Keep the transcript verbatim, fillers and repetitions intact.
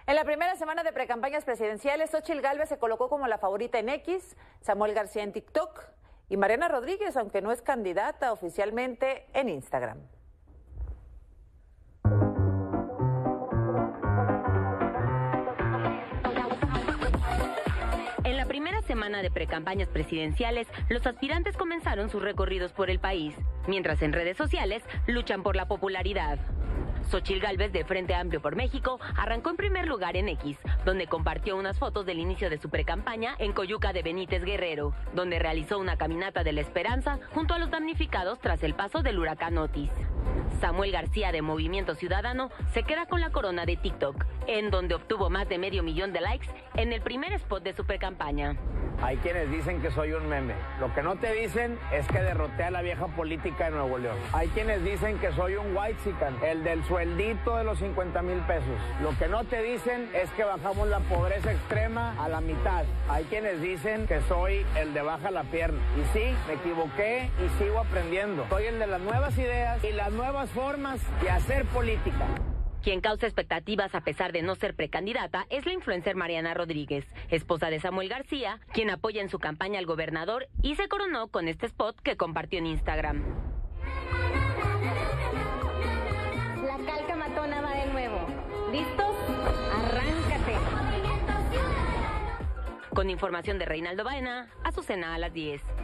En la primera semana de precampañas presidenciales, Xóchitl Gálvez se colocó como la favorita en X, Samuel García en TikTok y Mariana Rodríguez, aunque no es candidata oficialmente, en Instagram. En la primera semana de precampañas presidenciales, los aspirantes comenzaron sus recorridos por el país, mientras en redes sociales luchan por la popularidad. Xóchitl Gálvez, de Frente Amplio por México, arrancó en primer lugar en X, donde compartió unas fotos del inicio de su precampaña en Coyuca de Benítez Guerrero, donde realizó una caminata de la esperanza junto a los damnificados tras el paso del huracán Otis. Samuel García, de Movimiento Ciudadano, se queda con la corona de TikTok, en donde obtuvo más de medio millón de likes en el primer spot de su precampaña. Hay quienes dicen que soy un meme. Lo que no te dicen es que derroté a la vieja política de Nuevo León. Hay quienes dicen que soy un whitexican, el del sueldito de los cincuenta mil pesos. Lo que no te dicen es que bajamos la pobreza extrema a la mitad. Hay quienes dicen que soy el de baja la pierna. Y sí, me equivoqué y sigo aprendiendo. Soy el de las nuevas ideas y las nuevas formas de hacer política. Quien causa expectativas a pesar de no ser precandidata es la influencer Mariana Rodríguez, esposa de Samuel García, quien apoya en su campaña al gobernador y se coronó con este spot que compartió en Instagram. La calca matona va de nuevo. ¿Listos? ¡Arráncate! Con información de Reinaldo Baena, Azucena a las diez.